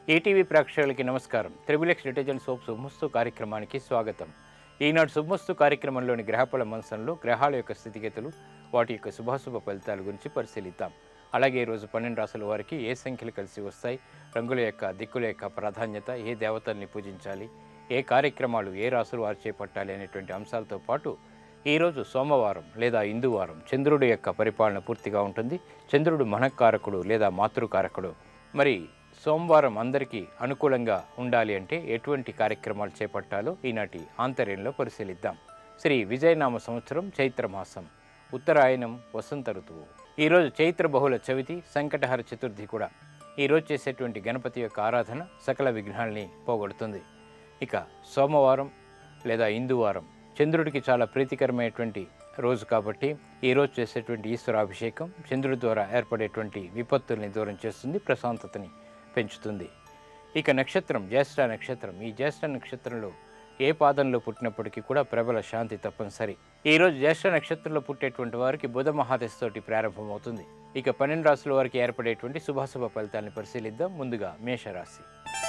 ETV ప్రేక్షకులకి నమస్కారం. Triple detergent soap శుభమస్తు కార్యక్రమానికి స్వాగతం. ఈనాడు శుభమస్తు కార్యక్రమంలోని గ్రహఫల మంచంలో గ్రహాల యొక్క స్థితిగతులు, వాటి యొక్క శుభాశుభ ఫలితాల గురించి పరిశీలిద్దాం. అలాగే ఈరోజు 12 రాసుల వారికి ఏ సంఖ్యలు కలిసి వస్తాయి, రంగుల యొక్క దిక్కుల యొక్క ప్రాధాన్యత, ఏ దేవతల్ని పూజించాలి, ఏ కార్యక్రమాలు ఏ రాసులు వారు చేపట్టాలి అనేటువంటి అంశాలతో పాటు ఈరోజు సోమవారం లేదా ఇందువారం చంద్రుడి యొక్క పరిపాలన పూర్తిగా ఉంటుంది. చంద్రుడు మనఃకారకుడు లేదా మాతృకారకుడు. మరి సోమవారం అందరికీ అనుకూలంగా ఉండాలి అంటే ఎటువంటి కార్యక్రమాలు చేపట్టాలో ఈనాటి ఆంతర్యంలో పరిశీలిద్దాం. శ్రీ విజయనామ సంవత్సరం చైత్రమాసం, ఉత్తరాయణం, వసంత ఋతువు. ఈరోజు చైత్ర బహుళ చవితి, సంకటహర చతుర్థి కూడా. ఈరోజు చేసేటువంటి గణపతి యొక్క ఆరాధన సకల విఘ్నాల్ని పోగొడుతుంది. ఇక సోమవారం లేదా ఇందువారం చంద్రుడికి చాలా ప్రీతికరమైనటువంటి రోజు కాబట్టి ఈరోజు చేసేటువంటి ఈశ్వరాభిషేకం చంద్రుడి ద్వారా ఏర్పడేటువంటి విపత్తుల్ని దూరం చేస్తుంది, ప్రశాంతతని పెంచుతుంది. ఇక నక్షత్రం జ్యేష్ఠ నక్షత్రం. ఈ జ్యేష్ఠ నక్షత్రంలో ఏ పాదంలో పుట్టినప్పటికీ కూడా ప్రబల శాంతి తప్పనిసరి. ఈరోజు జ్యేష్ఠ నక్షత్రంలో పుట్టేటువంటి వారికి బుధ మహాదశతోటి ప్రారంభమవుతుంది. ఇక 12 రాసుల వారికి ఏర్పడేటువంటి శుభాశుభ ఫలితాలను పరిశీలిద్దాం. ముందుగా మేషరాశి.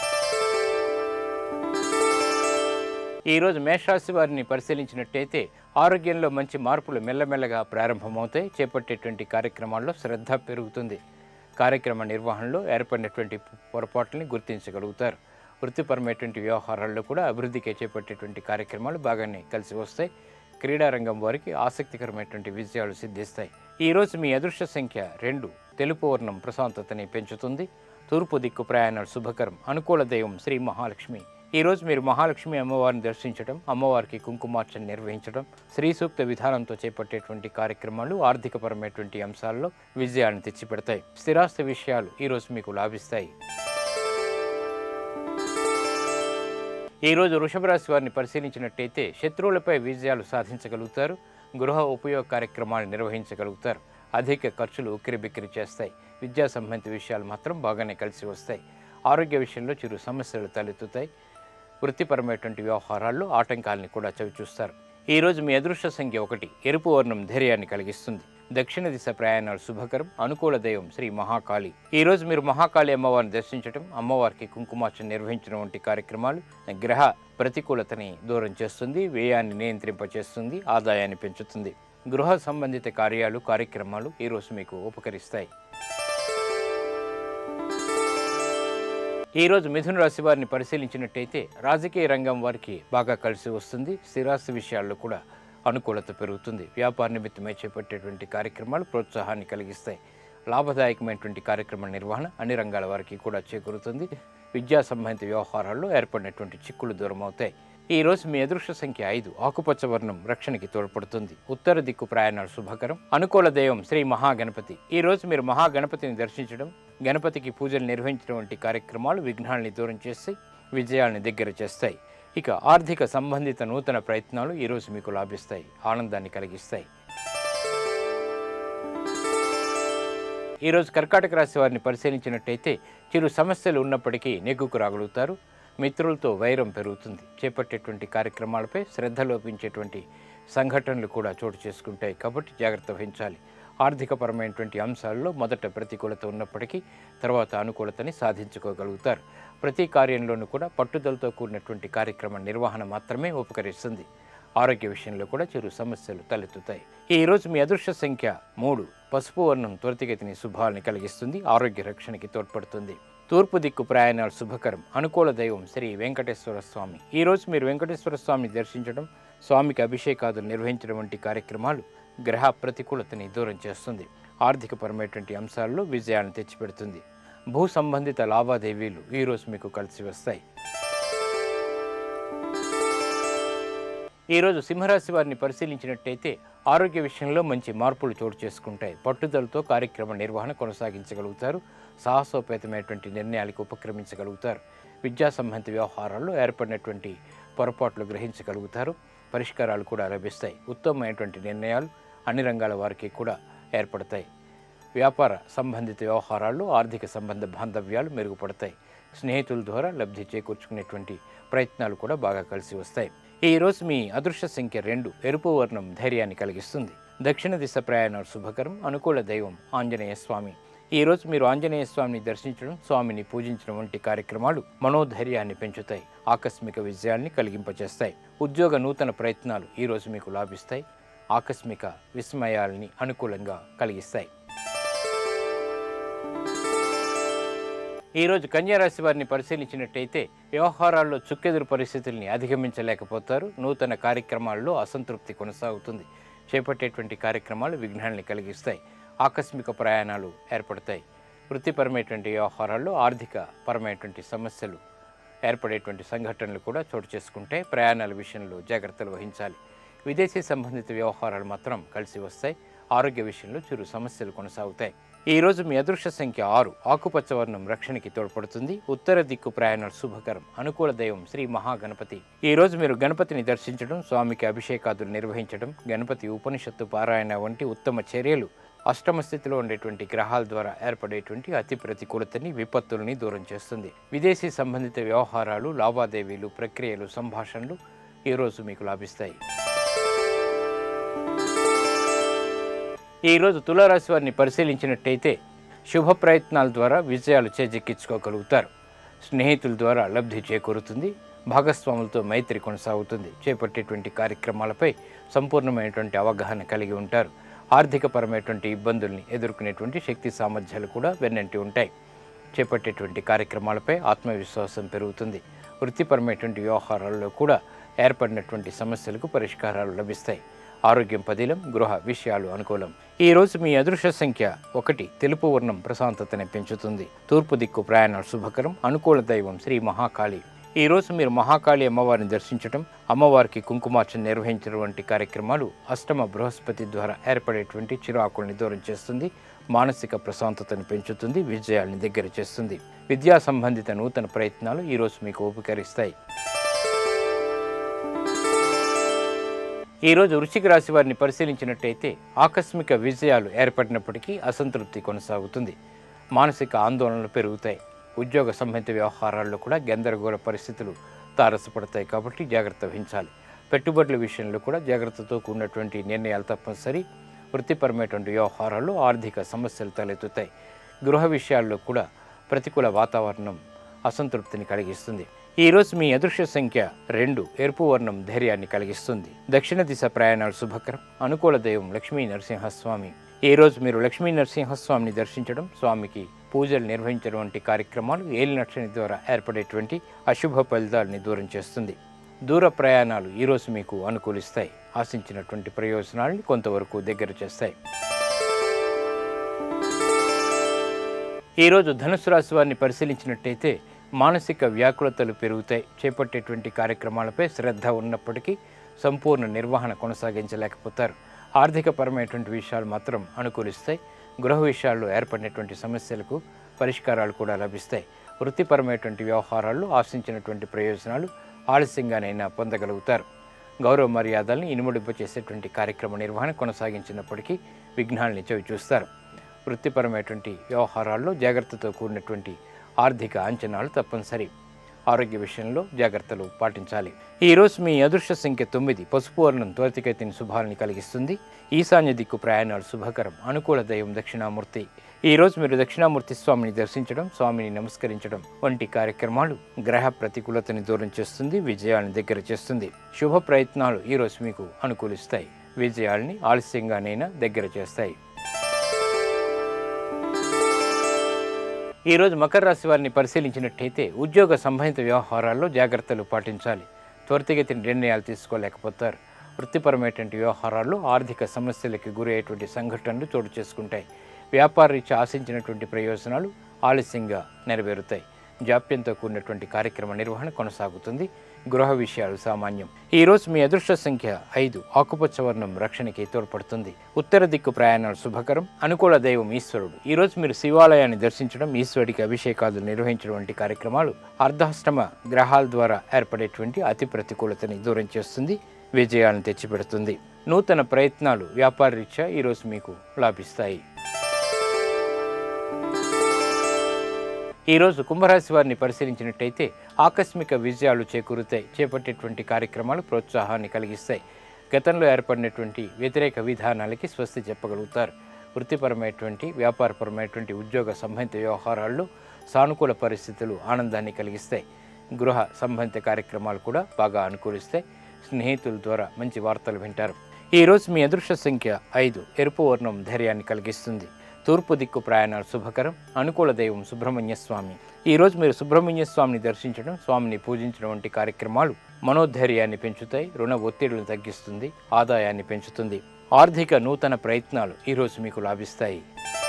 ఈరోజు మేషరాశి వారిని పరిశీలించినట్టయితే ఆరోగ్యంలో మంచి మార్పులు మెల్లమెల్లగా ప్రారంభమవుతాయి. చేపట్టేటువంటి కార్యక్రమాల్లో శ్రద్ధ పెరుగుతుంది. కార్యక్రమ నిర్వహణలో ఏర్పడినటువంటి పొరపాట్లని గుర్తించగలుగుతారు. వృత్తిపరమైనటువంటి వ్యవహారాల్లో కూడా అభివృద్ధికి చేపట్టేటువంటి కార్యక్రమాలు బాగానే కలిసి వస్తాయి. క్రీడారంగం వారికి ఆసక్తికరమైనటువంటి విజయాలు సిద్ధిస్తాయి. ఈరోజు మీ అదృష్ట సంఖ్య 2. తెలుపు వర్ణం ప్రశాంతతని పెంచుతుంది. తూర్పు దిక్కు ప్రయాణాలు శుభకరం. అనుకూల దైవం శ్రీ మహాలక్ష్మి. ఈరోజు మీరు మహాలక్ష్మి అమ్మవారిని దర్శించడం, అమ్మవారికి కుంకుమార్చన నిర్వహించడం, శ్రీ సూక్త విధానంతో చేపట్టేటువంటి కార్యక్రమాలు ఆర్థికపరమైనటువంటి అంశాల్లో విజయాన్ని తెచ్చిపెడతాయి. స్థిరాస్తి విషయాలు ఈరోజు మీకు లాభిస్తాయి. ఈరోజు వృషభ రాశి వారిని పరిశీలించినట్టయితే శత్రువులపై విజయాలు సాధించగలుగుతారు. గృహ ఉపయోగ కార్యక్రమాలు నిర్వహించగలుగుతారు. అధిక ఖర్చులు ఉక్కిరిబిక్కిరి చేస్తాయి. విద్యా సంబంధిత విషయాలు మాత్రం బాగానే కలిసి వస్తాయి. ఆరోగ్య విషయంలో చిరు సమస్యలు తలెత్తుతాయి. వృత్తిపరమైనటువంటి వ్యవహారాల్లో ఆటంకాలని కూడా చవిచూస్తారు. ఈరోజు మీ అదృష్ట సంఖ్య 1. ఎరుపు వర్ణం ధైర్యాన్ని కలిగిస్తుంది. దక్షిణ దిశ ప్రయాణాలు శుభకరం. అనుకూల దైవం శ్రీ మహాకాళి. ఈరోజు మీరు మహాకాళి అమ్మవారిని దర్శించడం, అమ్మవారికి కుంకుమార్చన నిర్వహించడం వంటి కార్యక్రమాలు గ్రహ ప్రతికూలతని దూరం చేస్తుంది, వ్యయాన్ని నియంత్రింపచేస్తుంది, ఆదాయాన్ని పెంచుతుంది. గృహ సంబంధిత కార్యక్రమాలు ఈరోజు మీకు ఉపకరిస్తాయి. ఈరోజు మిథున రాశి వారిని పరిశీలించినట్టయితే రాజకీయ రంగం వారికి బాగా కలిసి వస్తుంది. స్థిరాస్తి విషయాల్లో కూడా అనుకూలత పెరుగుతుంది. వ్యాపార నిమిత్తమై చేపట్టేటువంటి కార్యక్రమాలు ప్రోత్సాహాన్ని కలిగిస్తాయి. లాభదాయకమైనటువంటి కార్యక్రమ నిర్వహణ అన్ని రంగాల వారికి కూడా చేకూరుతుంది. విద్యా సంబంధిత వ్యవహారాల్లో ఏర్పడినటువంటి చిక్కులు దూరం అవుతాయి. ఈరోజు మీ అదృష్ట సంఖ్య 5. ఆకుపచ్చ వర్ణం రక్షణకి తోడ్పడుతుంది. ఉత్తర దిక్కు ప్రయాణాలు శుభకరం. అనుకూల దైవం శ్రీ మహాగణపతి. ఈరోజు మీరు మహాగణపతిని దర్శించడం, గణపతికి పూజలు నిర్వహించడం వంటి కార్యక్రమాలు విఘ్నాల్ని దూరం చేసి విజయాల్ని దగ్గర చేస్తాయి. ఇక ఆర్థిక సంబంధిత నూతన ప్రయత్నాలు ఈరోజు మీకు లాభిస్తాయి, ఆనందాన్ని కలిగిస్తాయి. ఈరోజు కర్కాటక రాశి వారిని పరిశీలించినట్టయితే చిరు సమస్యలు ఉన్నప్పటికీ నెగ్గుకు రాగలుగుతారు. మిత్రులతో వైరం పెరుగుతుంది. చేపట్టేటువంటి కార్యక్రమాలపై శ్రద్ధ లోపించేటువంటి సంఘటనలు కూడా చోటు చేసుకుంటాయి కాబట్టి జాగ్రత్త వహించాలి. ఆర్థికపరమైనటువంటి అంశాల్లో మొదట ప్రతికూలత ఉన్నప్పటికీ తర్వాత అనుకూలతని సాధించుకోగలుగుతారు. ప్రతి కార్యంలోనూ కూడా పట్టుదలతో కూడినటువంటి కార్యక్రమ నిర్వహణ మాత్రమే ఉపకరిస్తుంది. ఆరోగ్య విషయంలో కూడా చిరు సమస్యలు తలెత్తుతాయి. ఈరోజు మీ అదృష్ట సంఖ్య 3. పసుపు వర్ణం త్వరితగతిని శుభాలని కలిగిస్తుంది. ఆరోగ్య రక్షణకి తోడ్పడుతుంది. తూర్పు దిక్కు ప్రయాణాలు శుభకరం. అనుకూల దైవం శ్రీ వెంకటేశ్వర స్వామి. ఈరోజు మీరు వెంకటేశ్వర స్వామిని దర్శించడం, స్వామికి అభిషేకాదులు నిర్వహించడం వంటి కార్యక్రమాలు గ్రహ ప్రతికూలతని దూరం చేస్తుంది. ఆర్థికపరమైనటువంటి అంశాల్లో విజయాన్ని తెచ్చిపెడుతుంది. భూ సంబంధిత లావాదేవీలు ఈరోజు మీకు కలిసి వస్తాయి. ఈరోజు సింహరాశి వారిని పరిశీలించినట్టయితే ఆరోగ్య విషయంలో మంచి మార్పులు చోటు చేసుకుంటాయి. పట్టుదలతో కార్యక్రమ నిర్వహణ కొనసాగించగలుగుతారు. సాహసోపేతమైనటువంటి నిర్ణయాలకు ఉపక్రమించగలుగుతారు. విద్యా సంబంధిత వ్యవహారాల్లో ఏర్పడినటువంటి పొరపాట్లు గ్రహించగలుగుతారు. పరిష్కారాలు కూడా లభిస్తాయి. ఉత్తమమైనటువంటి నిర్ణయాలు అన్ని రంగాల వారికి కూడా ఏర్పడతాయి. వ్యాపార సంబంధిత వ్యవహారాల్లో ఆర్థిక సంబంధ బాంధవ్యాలు మెరుగుపడతాయి. స్నేహితుల ద్వారా లబ్ధి చేకూర్చుకునేటువంటి ప్రయత్నాలు కూడా బాగా కలిసి వస్తాయి. ఈరోజు మీ అదృష్ట సంఖ్య 2. ఎరుపు వర్ణం ధైర్యాన్ని కలిగిస్తుంది. దక్షిణ దిశ ప్రయాణాలు శుభకరం. అనుకూల దైవం ఆంజనేయ స్వామి. ఈరోజు మీరు ఆంజనేయ స్వామిని దర్శించడం, స్వామిని పూజించడం వంటి కార్యక్రమాలు మనోధైర్యాన్ని పెంచుతాయి, ఆకస్మిక విజయాన్ని కలిగింపచేస్తాయి. ఉద్యోగ నూతన ప్రయత్నాలు ఈరోజు మీకు లాభిస్తాయి, ఆకస్మిక విస్మయాల్ని అనుకూలంగా కలిగిస్తాయి. ఈరోజు కన్యారాశి వారిని పరిశీలించినట్టయితే వ్యవహారాల్లో చుక్కెదురు పరిస్థితుల్ని అధిగమించలేకపోతారు. నూతన కార్యక్రమాల్లో అసంతృప్తి కొనసాగుతుంది. చేపట్టేటువంటి కార్యక్రమాలు విఘ్నాల్ని కలిగిస్తాయి. ఆకస్మిక ప్రయాణాలు ఏర్పడతాయి. వృత్తిపరమైనటువంటి వ్యవహారాల్లో ఆర్థిక పరమైనటువంటి సమస్యలు ఏర్పడేటువంటి సంఘటనలు కూడా చోటు చేసుకుంటే ప్రయాణాల విషయంలో జాగ్రత్తలు వహించాలి. విదేశీ సంబంధిత వ్యవహారాలు మాత్రం కలిసి వస్తాయి. ఆరోగ్య విషయంలో చిరు సమస్యలు కొనసాగుతాయి. ఈరోజు మీ అదృష్ట సంఖ్య 6. ఆకుపచ్చ వర్ణం రక్షణకి తోడ్పడుతుంది. ఉత్తర దిక్కు ప్రయాణాలు శుభకరం. అనుకూల దైవం శ్రీ మహాగణపతి. ఈరోజు మీరు గణపతిని దర్శించడం, స్వామికి అభిషేకాదులు నిర్వహించడం, గణపతి ఉపనిషత్తు పారాయణ వంటి ఉత్తమ చర్యలు అష్టమ స్థితిలో ఉండేటువంటి గ్రహాల ద్వారా ఏర్పడేటువంటి అతి ప్రతికూలతని, విపత్తుల్ని దూరం చేస్తుంది. విదేశీ సంబంధిత వ్యవహారాలు, లావాదేవీలు, ప్రక్రియలు, సంభాషణలు ఈరోజు మీకు లాభిస్తాయి. ఈరోజు తులారాశి వారిని పరిశీలించినట్టయితే శుభ ప్రయత్నాల ద్వారా విజయాలు చేజిక్కించుకోగలుగుతారు. స్నేహితుల ద్వారా లబ్ధి చేకూరుతుంది. భాగస్వాములతో మైత్రి కొనసాగుతుంది. చేపట్టేటువంటి కార్యక్రమాలపై సంపూర్ణమైనటువంటి అవగాహన కలిగి ఉంటారు. ఆర్థికపరమైనటువంటి ఇబ్బందుల్ని ఎదుర్కొనేటువంటి శక్తి సామర్థ్యాలు కూడా వెన్నంటి ఉంటాయి. చేపట్టేటువంటి కార్యక్రమాలపై ఆత్మవిశ్వాసం పెరుగుతుంది. వృత్తిపరమైనటువంటి వ్యవహారాల్లో కూడా ఏర్పడినటువంటి సమస్యలకు పరిష్కారాలు లభిస్తాయి. ఆరోగ్యం పదిలం, గృహ విషయాలు అనుకూలం. ఈరోజు మీ అదృష్ట సంఖ్య 1. తెలుపు వర్ణం ప్రశాంతతని పెంచుతుంది. తూర్పు దిక్కు ప్రయాణాలు శుభకరం. అనుకూల దైవం శ్రీ మహాకాళి. ఈరోజు మీరు మహాకాళి అమ్మవారిని దర్శించడం, అమ్మవారికి కుంకుమార్చన నిర్వహించడం వంటి కార్యక్రమాలు అష్టమ బృహస్పతి ద్వారా ఏర్పడేటువంటి చిరాకుల్ని దూరం చేస్తుంది. మానసిక ప్రశాంతతను పెంచుతుంది. విజయాల్ని దగ్గర చేస్తుంది. విద్యా సంబంధిత నూతన ప్రయత్నాలు ఈరోజు మీకు ఉపకరిస్తాయి. ఈరోజు వృశ్చిక రాశి వారిని పరిశీలించినట్టయితే ఆకస్మిక విజయాలు ఏర్పడినప్పటికీ అసంతృప్తి కొనసాగుతుంది. మానసిక ఆందోళనలు పెరుగుతాయి. ఉద్యోగ సంబంధిత వ్యవహారాల్లో కూడా గందరగోళ పరిస్థితులు తారసపడతాయి కాబట్టి జాగ్రత్త వహించాలి. పెట్టుబడుల విషయంలో కూడా జాగ్రత్తతో కూడినటువంటి నిర్ణయాలు తప్పనిసరి. వృత్తిపరమైనటువంటి వ్యవహారాల్లో ఆర్థిక సమస్యలు తలెత్తుతాయి. గృహ విషయాల్లో కూడా ప్రతికూల వాతావరణం అసంతృప్తిని కలిగిస్తుంది. ఈరోజు మీ అదృష్ట సంఖ్య 2. ఎరుపు వర్ణం ధైర్యాన్ని కలిగిస్తుంది. దక్షిణ దిశ ప్రయాణాలు శుభకరం. అనుకూల దైవం లక్ష్మీ నరసింహస్వామి. ఈరోజు మీరు లక్ష్మీ నరసింహస్వామిని దర్శించడం, స్వామికి పూజలు నిర్వహించడం వంటి కార్యక్రమాలు ఏలినక్షని ద్వారా ఏర్పడేటువంటి అశుభ ఫలితాలని దూరం చేస్తుంది. దూర ప్రయాణాలు ఈరోజు మీకు అనుకూలిస్తాయి. ఆశించినటువంటి ప్రయోజనాలని కొంతవరకు దగ్గర చేస్తాయి. ఈరోజు ధనుసు రాశి వారిని పరిశీలించినట్టయితే మానసిక వ్యాకులతలు పెరుగుతాయి. చేపట్టేటువంటి కార్యక్రమాలపై శ్రద్ధ ఉన్నప్పటికీ సంపూర్ణ నిర్వహణ కొనసాగించలేకపోతారు. ఆర్థికపరమైనటువంటి విషయాలు మాత్రం అనుకూలిస్తాయి. గృహ విషయాల్లో ఏర్పడినటువంటి సమస్యలకు పరిష్కారాలు కూడా లభిస్తాయి. వృత్తిపరమైనటువంటి వ్యవహారాల్లో ఆశించినటువంటి ప్రయోజనాలు ఆలస్యంగానైనా పొందగలుగుతారు. గౌరవ మర్యాదల్ని ఇనుముడింప చేసేటువంటి కార్యక్రమ నిర్వహణ కొనసాగించినప్పటికీ విఘ్నాల్ని చవిచూస్తారు. వృత్తిపరమైనటువంటి వ్యవహారాల్లో జాగ్రత్తతో కూడినటువంటి ఆర్థిక అంచనాలు తప్పనిసరి. ఆరోగ్య విషయంలో జాగ్రత్తలు పాటించాలి. ఈరోజు మీ అదృష్ట సంఖ్య 9. పసుపు వర్ణం త్వరితగతిని శుభాలని కలిగిస్తుంది. ఈశాన్య దిక్కు ప్రయాణాలు శుభకరం. అనుకూల దైవం దక్షిణామూర్తి. ఈరోజు మీరు దక్షిణామూర్తి స్వామిని దర్శించడం, స్వామిని నమస్కరించడం వంటి కార్యక్రమాలు గ్రహ ప్రతికూలతని దూరం చేస్తుంది. విజయాలను దగ్గర చేస్తుంది. శుభ ప్రయత్నాలు ఈరోజు మీకు అనుకూలిస్తాయి. విజయాల్ని ఆలస్యంగానైనా దగ్గర చేస్తాయి. ఈరోజు మకర రాశి వారిని పరిశీలించినట్టయితే ఉద్యోగ సంబంధిత వ్యవహారాల్లో జాగ్రత్తలు పాటించాలి. త్వరితగతిన నిర్ణయాలు తీసుకోలేకపోతారు. వృత్తిపరమైనటువంటి వ్యవహారాల్లో ఆర్థిక సమస్యలకు గురయ్యేటువంటి సంఘటనలు చోటు చేసుకుంటాయి. వ్యాపార రీత్యా ఆశించినటువంటి ప్రయోజనాలు ఆలస్యంగా నెరవేరుతాయి. జాప్యంతో కూడినటువంటి కార్యక్రమ నిర్వహణ కొనసాగుతుంది. గృహ విషయాలు సామాన్యం. ఈరోజు మీ అదృష్ట సంఖ్య 5. ఆకుపచ్చ వర్ణం రక్షణకి తోడ్పడుతుంది. ఉత్తర దిక్కు ప్రయాణాలు శుభకరం. అనుకూల దైవం ఈశ్వరుడు. ఈరోజు మీరు శివాలయాన్ని దర్శించడం, ఈశ్వరుడికి అభిషేకాలు నిర్వహించడం వంటి కార్యక్రమాలు అర్ధాష్టమ గ్రహాల ద్వారా ఏర్పడేటువంటి అతి ప్రతికూలతని దూరం చేస్తుంది. విజయాలను తెచ్చిపెడుతుంది. నూతన ప్రయత్నాలు వ్యాపార రీత్యా ఈరోజు మీకు లాభిస్తాయి. ఈరోజు కుంభరాశి వారిని పరిశీలించినట్టయితే ఆకస్మిక విజయాలు చేకూరుతాయి. చేపట్టేటువంటి కార్యక్రమాలు ప్రోత్సాహాన్ని కలిగిస్తాయి. గతంలో ఏర్పడినటువంటి వ్యతిరేక విధానాలకి స్వస్తి చెప్పగలుగుతారు. వృత్తిపరమైనటువంటి వ్యాపారపరమైనటువంటి ఉద్యోగ సంబంధిత వ్యవహారాల్లో సానుకూల పరిస్థితులు ఆనందాన్ని కలిగిస్తాయి. గృహ సంబంధిత కార్యక్రమాలు కూడా బాగా అనుకూలిస్తాయి. స్నేహితుల ద్వారా మంచి వార్తలు వింటారు. ఈరోజు మీ అదృష్ట సంఖ్య 5. ఎరుపు వర్ణం ధైర్యాన్ని కలిగిస్తుంది. తూర్పు దిక్కు ప్రయాణాలు శుభకరం. అనుకూల దైవం సుబ్రహ్మణ్య స్వామి. ఈరోజు మీరు సుబ్రహ్మణ్య స్వామిని దర్శించడం, స్వామిని పూజించడం వంటి కార్యక్రమాలు మనోధైర్యాన్ని పెంచుతాయి, రుణ ఒత్తిడులను తగ్గిస్తుంది, ఆదాయాన్ని పెంచుతుంది. ఆర్థిక నూతన ప్రయత్నాలు ఈరోజు మీకు లాభిస్తాయి.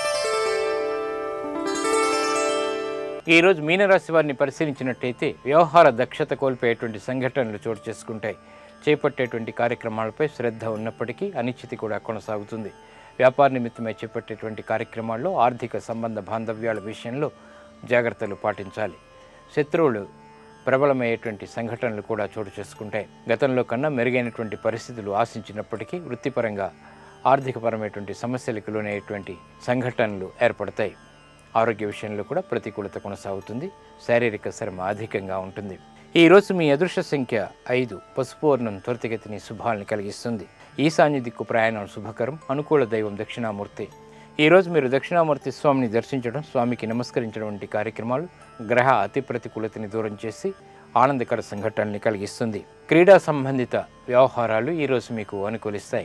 ఈరోజు మీనరాశి వారిని పరిశీలించినట్టయితే వ్యవహార దక్షత కోల్పోయేటువంటి సంఘటనలు చోటు చేసుకుంటాయి. చేపట్టేటువంటి కార్యక్రమాలపై శ్రద్ధ ఉన్నప్పటికీ అనిశ్చితి కూడా కొనసాగుతుంది. వ్యాపార నిమిత్తమై చేపట్టేటువంటి కార్యక్రమాల్లో ఆర్థిక సంబంధ బాంధవ్యాల విషయంలో జాగ్రత్తలు పాటించాలి. శత్రువులు ప్రబలమయ్యేటువంటి సంఘటనలు కూడా చోటు చేసుకుంటాయి. గతంలో కన్నా మెరుగైనటువంటి పరిస్థితులు ఆశించినప్పటికీ వృత్తిపరంగా ఆర్థికపరమైనటువంటి సమస్యలకు లోనయ్యేటువంటి సంఘటనలు ఏర్పడతాయి. ఆరోగ్య విషయంలో కూడా ప్రతికూలత కొనసాగుతుంది. శారీరక శ్రమ అధికంగా ఉంటుంది. ఈరోజు మీ అదృష్ట సంఖ్య 5. పసుపు వర్ణం త్వరితగతిని శుభాలను కలిగిస్తుంది. ఈశాన్య దిక్కు ప్రయాణం శుభకరం. అనుకూల దైవం దక్షిణామూర్తి. ఈరోజు మీరు దక్షిణామూర్తి స్వామిని దర్శించడం, స్వామికి నమస్కరించడం వంటి కార్యక్రమాలు గ్రహ అతి ప్రతికూలతని దూరం చేసి ఆనందకర సంఘటనల్ని కలిగిస్తుంది. క్రీడా సంబంధిత వ్యవహారాలు ఈరోజు మీకు అనుకూలిస్తాయి.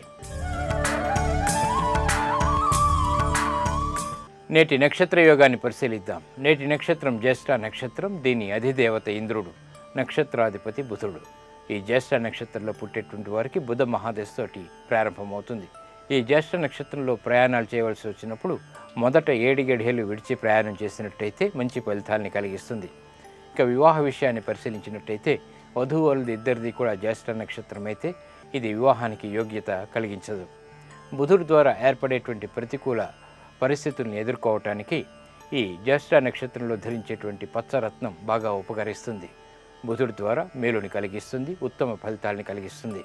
నేటి నక్షత్ర యోగాన్ని పరిశీలిద్దాం. నేటి నక్షత్రం జ్యేష్ఠ నక్షత్రం. దీని అధిదేవత ఇంద్రుడు, నక్షత్రాధిపతి బుధుడు. ఈ జ్యేష్ఠ నక్షత్రంలో పుట్టేటువంటి వారికి బుధ మహాదశతోటి ప్రారంభమవుతుంది. ఈ జ్యేష్ఠ నక్షత్రంలో ప్రయాణాలు చేయవలసి వచ్చినప్పుడు మొదట 7 గడియలు విడిచి ప్రయాణం చేసినట్టయితే మంచి ఫలితాలని కలిగిస్తుంది. ఇక వివాహ విషయాన్ని పరిశీలించినట్టయితే వధూవరులది ఇద్దరిది కూడా జ్యేష్ఠ నక్షత్రం అయితే ఇది వివాహానికి యోగ్యత కలిగించదు. బుధుడు ద్వారా ఏర్పడేటువంటి ప్రతికూల పరిస్థితులను ఎదుర్కోవటానికి ఈ జ్యేష్ఠ నక్షత్రంలో ధరించేటువంటి పచ్చరత్నం బాగా ఉపకరిస్తుంది. బుధుడి ద్వారా మేలుని కలిగిస్తుంది, ఉత్తమ ఫలితాలను కలిగిస్తుంది.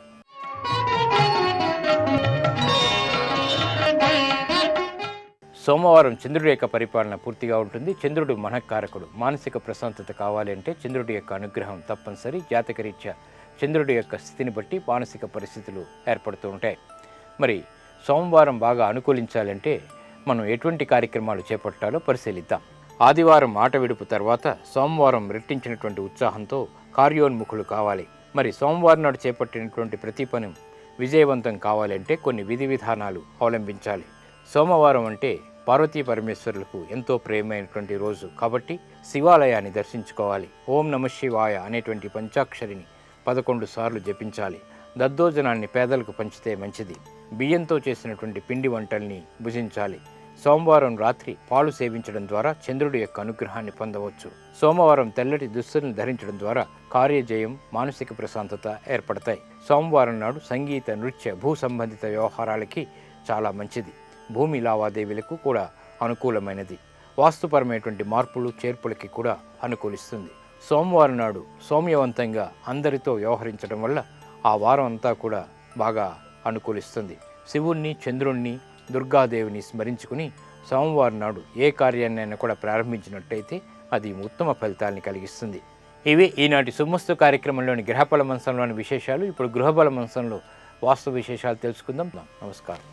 సోమవారం చంద్రుడి యొక్క పరిపాలన పూర్తిగా ఉంటుంది. చంద్రుడు మనఃకారకుడు. మానసిక ప్రశాంతత కావాలి అంటే చంద్రుడి యొక్క అనుగ్రహం తప్పనిసరి. జాతకరీత్యా చంద్రుడి యొక్క స్థితిని బట్టి మానసిక పరిస్థితులు ఏర్పడుతూ ఉంటాయి. మరి సోమవారం బాగా అనుకూలించాలంటే మనం ఎటువంటి కార్యక్రమాలు చేపట్టాలో పరిశీలిద్దాం. ఆదివారం ఆట విడుపు తర్వాత సోమవారం రెట్టించినటువంటి ఉత్సాహంతో కార్యోన్ముఖులు కావాలి. మరి సోమవారం నాడు చేపట్టినటువంటి ప్రతి పని విజయవంతం కావాలంటే కొన్ని విధి విధానాలు అవలంబించాలి. సోమవారం అంటే పార్వతీ పరమేశ్వరులకు ఎంతో ప్రియమైనటువంటి రోజు కాబట్టి శివాలయాన్ని దర్శించుకోవాలి. ఓం నమః శివాయ అనేటువంటి పంచాక్షరిని 11 సార్లు జపించాలి. దద్దోజనాన్ని పేదలకు పంచితే మంచిది. బియ్యంతో చేసినటువంటి పిండి వంటల్ని భుజించాలి. సోమవారం రాత్రి పాలు సేవించడం ద్వారా చంద్రుడి యొక్క అనుగ్రహాన్ని పొందవచ్చు. సోమవారం తెల్లటి దుస్తులను ధరించడం ద్వారా కార్యజయం, మానసిక ప్రశాంతత ఏర్పడతాయి. సోమవారం నాడు సంగీత, నృత్య, భూ సంబంధిత వ్యవహారాలకి చాలా మంచిది. భూమి లావాదేవీలకు కూడా అనుకూలమైనది. వాస్తుపరమైనటువంటి మార్పులు, చేర్పులకి కూడా అనుకూలిస్తుంది. సోమవారం నాడు సౌమ్యవంతంగా అందరితో వ్యవహరించడం వల్ల ఆ వారం అంతా కూడా బాగా అనుకూలిస్తుంది. శివుణ్ణి, చంద్రుణ్ణి, దుర్గాదేవిని స్మరించుకుని సోమవారం నాడు ఏ కార్యాన్నైనా కూడా ప్రారంభించినట్టయితే అది ఉత్తమ ఫలితాలని కలిగిస్తుంది. ఇవి ఈనాటి సుమస్తు కార్యక్రమంలోని గ్రహబల మంచంలోని విశేషాలు. ఇప్పుడు గృహబల మంచంలో వాస్తు విశేషాలు తెలుసుకుందాం. నమస్కారం.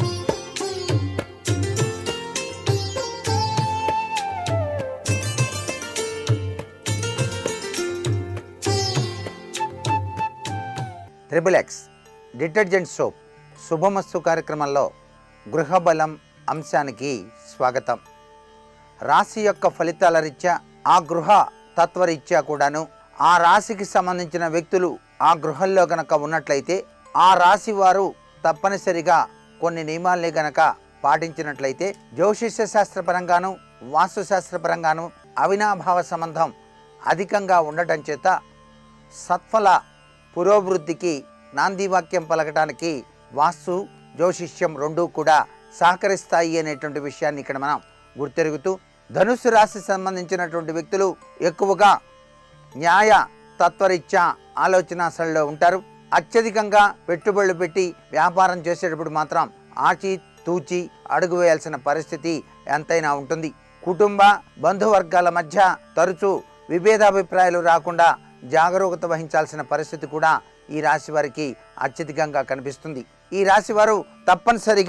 ట్రిపుల్ ఎక్స్ డిటర్జెంట్ సోప్ శుభమస్తు కార్యక్రమంలో గృహబలం అంశానికి స్వాగతం. రాశి యొక్క ఫలితాల రీత్యా, ఆ గృహ తత్వరీత్యా కూడాను ఆ రాశికి సంబంధించిన వ్యక్తులు ఆ గృహంలో గనక ఉన్నట్లయితే ఆ రాశి వారు తప్పనిసరిగా కొన్ని నియమాల్ని గనక పాటించినట్లయితే జ్యోతిష్య శాస్త్రపరంగాను, వాస్తు శాస్త్రపరంగాను అవినాభావ సంబంధం అధికంగా ఉండటం చేత సత్ఫల పురోభివృద్ధికి నాందివాక్యం పలకటానికి వాస్తు, జ్యోతిష్యం రెండూ కూడా సహకరిస్తాయి అనేటువంటి విషయాన్ని ఇక్కడ మనం గుర్తెరుగుతూ, ధనుస్సు రాశి సంబంధించినటువంటి వ్యక్తులు ఎక్కువగా న్యాయ తత్వరీత్యా ఆలోచనాశలో ఉంటారు. అత్యధికంగా పెట్టుబడులు పెట్టి వ్యాపారం చేసేటప్పుడు మాత్రం ఆచి తూచి అడుగు వేయాల్సిన పరిస్థితి ఎంతైనా ఉంటుంది. కుటుంబ బంధువర్గాల మధ్య తరచూ విభేదాభిప్రాయాలు రాకుండా జాగరూకత వహించాల్సిన పరిస్థితి కూడా ఈ రాశి వారికి అత్యధికంగా కనిపిస్తుంది. ఈ రాశి వారు తప్పనిసరిగా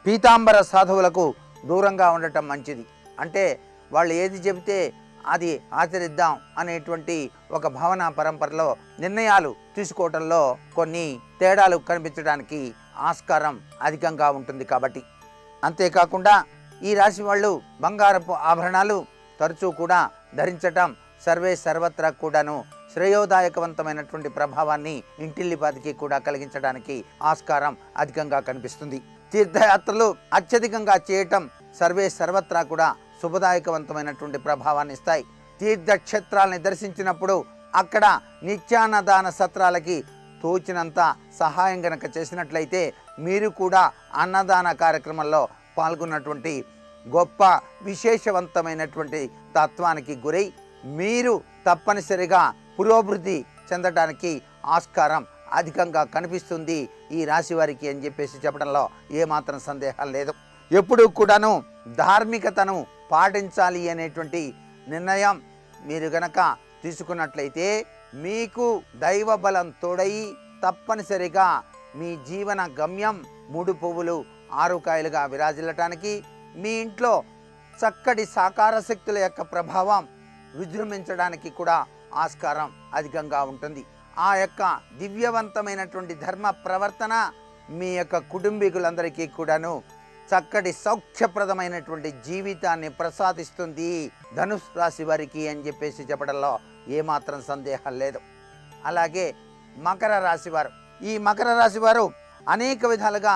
పీతాంబర సాధువులకు దూరంగా ఉండటం మంచిది. అంటే వాళ్ళు ఏది చెబితే అది ఆచరిద్దాం అనేటువంటి ఒక భావన పరంపరలో నిర్ణయాలు తీసుకోవడంలో కొన్ని తేడాలు కనిపించడానికి ఆస్కారం అధికంగా ఉంటుంది. కాబట్టి అంతేకాకుండా ఈ రాశి వాళ్ళు బంగారపు ఆభరణాలు తరచూ కూడా ధరించటం సర్వత్రా కూడాను శ్రేయోదాయకవంతమైనటువంటి ప్రభావాన్ని ఇంటిల్లిపాదికి కూడా కలిగించడానికి ఆస్కారం అధికంగా కనిపిస్తుంది. తీర్థయాత్రలు అత్యధికంగా చేయటం సర్వత్రా కూడా శుభదాయకవంతమైనటువంటి ప్రభావాన్ని ఇస్తాయి. తీర్థక్షేత్రాలని దర్శించినప్పుడు అక్కడ నిత్యాన్నదాన సత్రాలకి తోచినంత సహాయం గనక చేసినట్లయితే మీరు కూడా అన్నదాన కార్యక్రమంలో పాల్గొన్నటువంటి గొప్ప విశేషవంతమైనటువంటి తత్వానికి గురై మీరు తప్పనిసరిగా పురోభివృద్ధి చెందడానికి ఆస్కారం అధికంగా కనిపిస్తుంది ఈ రాశి వారికి అని చెప్పేసి చెప్పడంలో ఏమాత్రం సందేహం లేదు. ఎప్పుడూ కూడాను ధార్మికతను పాటించాలి అనేటువంటి నిర్ణయం మీరు గనక తీసుకున్నట్లయితే మీకు దైవ బలం తోడై తప్పనిసరిగా మీ జీవన గమ్యం 3 పువ్వులు 6 కాయలుగా విరాజిల్లటానికి, మీ ఇంట్లో చక్కటి సాకార శక్తుల యొక్క ప్రభావం విజృంభించడానికి కూడా ఆస్కారం అధికంగా ఉంటుంది. ఆ యొక్క దివ్యవంతమైనటువంటి ధర్మ ప్రవర్తన మీ యొక్క కుటుంబీకులందరికీ కూడాను చక్కటి సౌఖ్యప్రదమైనటువంటి జీవితాన్ని ప్రసాదిస్తుంది ధనుసు రాశి వారికి అని చెప్పేసి చెప్పడంలో ఏమాత్రం సందేహం లేదు. అలాగే మకర రాశి వారు, ఈ మకర రాశి వారు అనేక విధాలుగా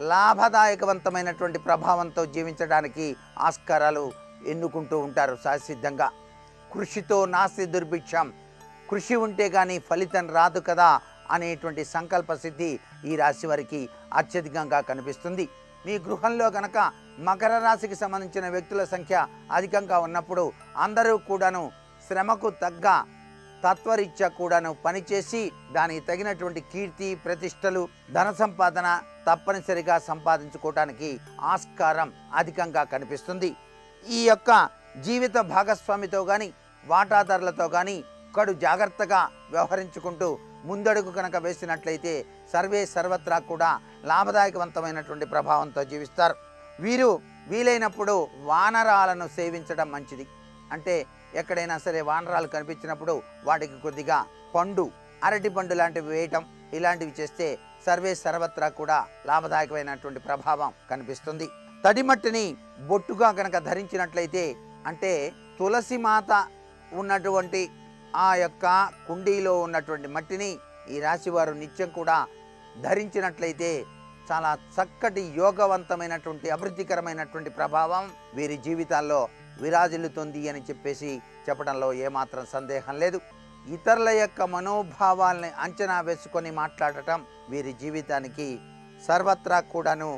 లాభదాయకవంతమైనటువంటి ప్రభావంతో జీవించడానికి ఆస్కారాలు ఎన్నుకుంటూ ఉంటారు సహసిద్ధంగా. కృషితో నాస్తి దుర్భిక్షం, కృషి ఉంటే కానీ ఫలితం రాదు కదా అనేటువంటి సంకల్ప సిద్ధి ఈ రాశి వారికి అత్యధికంగా కనిపిస్తుంది. మీ గృహంలో కనుక మకర రాశికి సంబంధించిన వ్యక్తుల సంఖ్య అధికంగా ఉన్నప్పుడు అందరూ కూడాను శ్రమకు తగ్గ తత్వరీత్యా కూడాను పనిచేసి దానికి తగినటువంటి కీర్తి ప్రతిష్టలు ధన సంపాదన తప్పనిసరిగా సంపాదించుకోవటానికి ఆస్కారం అధికంగా కనిపిస్తుంది. ఈ యొక్క జీవిత భాగస్వామితో కానీ వాటాదారులతో కానీ కడు జాగ్రత్తగా వ్యవహరించుకుంటూ ముందడుగు కనుక వేసినట్లయితే సర్వత్రా కూడా లాభదాయకవంతమైనటువంటి ప్రభావంతో జీవిస్తారు. వీరు వీలైనప్పుడు వానరాలను సేవించడం మంచిది. అంటే ఎక్కడైనా సరే వానరాలు కనిపించినప్పుడు వాటికి కొద్దిగా పండు, అరటి పండు లాంటివి వేయటం, ఇలాంటివి చేస్తే సర్వత్రా కూడా లాభదాయకమైనటువంటి ప్రభావం కనిపిస్తుంది. తడిమట్టిని బొట్టుగా కనుక ధరించినట్లయితే, అంటే తులసి మాత ఉన్నటువంటి ఆ యొక్క కుండీలో ఉన్నటువంటి మట్టిని ఈ రాశివారు నిత్యం కూడా ధరించినట్లయితే చాలా చక్కటి యోగవంతమైనటువంటి అభివృద్ధికరమైనటువంటి ప్రభావం వీరి జీవితాల్లో విరాజిల్లుతుంది అని చెప్పేసి చెప్పడంలో ఏమాత్రం సందేహం లేదు. ఇతరుల యొక్క మనోభావాల్ని అంచనా వేసుకొని మాట్లాడటం వీరి జీవితానికి సర్వత్రా కూడాను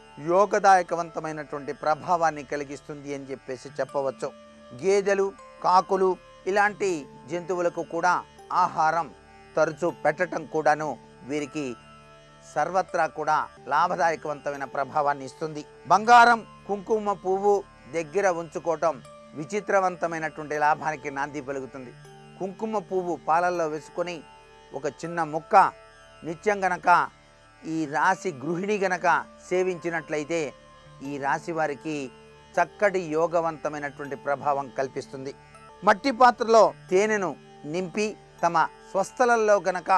యోగదాయకవంతమైనటువంటి ప్రభావాన్ని కలిగిస్తుంది అని చెప్పేసి చెప్పవచ్చు. గేదెలు, కాకులు ఇలాంటి జంతువులకు కూడా ఆహారం తరచూ పెట్టడం కూడాను వీరికి సర్వత్రా కూడా లాభదాయకవంతమైన ప్రభావాన్ని ఇస్తుంది. బంగారం, కుంకుమ పువ్వు దగ్గర ఉంచుకోవటం విచిత్రవంతమైనటువంటి లాభానికి నాంది పలుకుతుంది. కుంకుమ పువ్వు పాలల్లో వేసుకొని ఒక చిన్న ముక్క నిత్యం గనక ఈ రాశి గృహిణి గనక సేవించినట్లయితే ఈ రాశి వారికి చక్కటి యోగవంతమైనటువంటి ప్రభావం కల్పిస్తుంది. మట్టి పాత్రలో తేనెను నింపి తమ స్వస్థలంలో గనక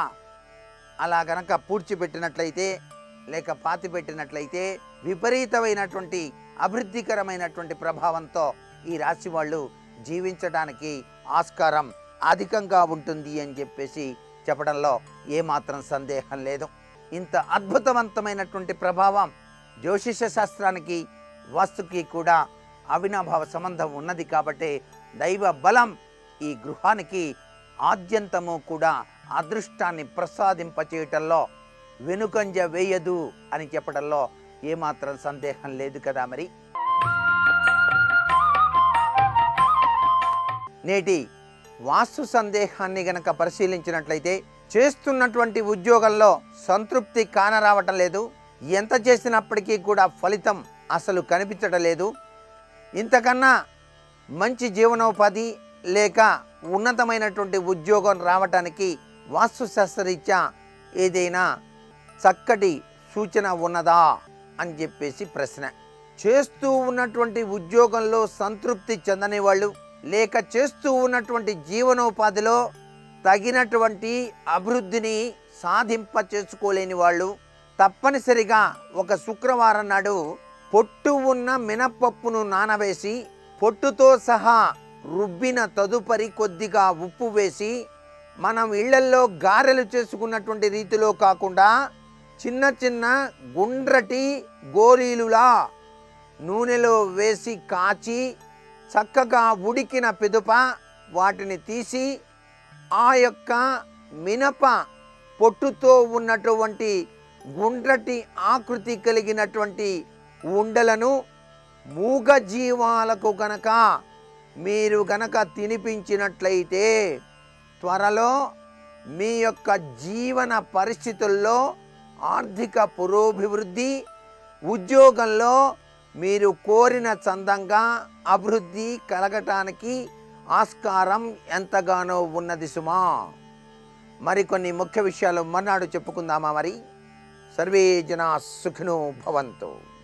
అలా గనక పూడ్చిపెట్టినట్లయితే లేక పాతిపెట్టినట్లయితే విపరీతమైనటువంటి అభివృద్ధికరమైనటువంటి ప్రభావంతో ఈ రాశి వాళ్ళు జీవించడానికి ఆస్కారం అధికంగా ఉంటుంది అని చెప్పేసి చెప్పడంలో ఏమాత్రం సందేహం లేదు. ఇంత అద్భుతవంతమైనటువంటి ప్రభావం జ్యోతిష శాస్త్రానికి వాస్తుకి కూడా అవినాభావ సంబంధం ఉన్నది. కాబట్టి దైవ బలం ఈ గృహానికి ఆద్యంతము కూడా అదృష్టాన్ని ప్రసాదింపచేయటంలో వెనుకంజ వేయదు అని చెప్పడంలో ఏమాత్రం సందేహం లేదు కదా. మరి నేటి వాస్తు సందేహాన్ని గనక పరిశీలించినట్లయితే చేస్తున్నటువంటి ఉద్యోగంలో సంతృప్తి కానరావటం లేదు. ఎంత చేసినప్పటికీ కూడా ఫలితం అసలు కనిపించడం లేదు. ఇంతకన్నా మంచి జీవనోపాధి లేక ఉన్నతమైనటువంటి ఉద్యోగం రావటానికి వాస్తుశాస్త్రరీత్యా ఏదైనా చక్కటి సూచన ఉన్నదా అని చెప్పేసి ప్రశ్న. చేస్తూ ఉన్నటువంటి ఉద్యోగంలో సంతృప్తి చెందని వాళ్ళు, లేక చేస్తూ ఉన్నటువంటి జీవనోపాధిలో తగినటువంటి అభివృద్ధిని సాధింప చేసుకోలేని వాళ్ళు తప్పనిసరిగా ఒక శుక్రవారం నాడు పొట్టు ఉన్న మినపప్పును నానవేసి పొట్టుతో సహా రుబ్బిన తదుపరి కొద్దిగా ఉప్పు వేసి మనం ఇళ్లల్లో గారెలు చేసుకున్నటువంటి రీతిలో కాకుండా చిన్న చిన్న గుండ్రటి గోరీలులా నూనెలో వేసి కాచి చక్కగా ఉడికిన పిదుప వాటిని తీసి ఆ యొక్క మినప పొట్టుతో ఉన్నటువంటి గుండ్రటి ఆకృతి కలిగినటువంటి ఉండలను మూగజీవాలకు గనక మీరు గనక తినిపించినట్లయితే త్వరలో మీ యొక్క జీవన పరిస్థితుల్లో ఆర్థిక పురోభివృద్ధి, ఉద్యోగంలో మీరు కోరిన చందంగా అభివృద్ధి కలగటానికి ఆస్కారం ఎంతగానో ఉన్నది సుమా. మరికొన్ని ముఖ్య విషయాలు మర్నాడు చెప్పుకుందామా? మరి సర్వే జనా సుఖినో భవంతు.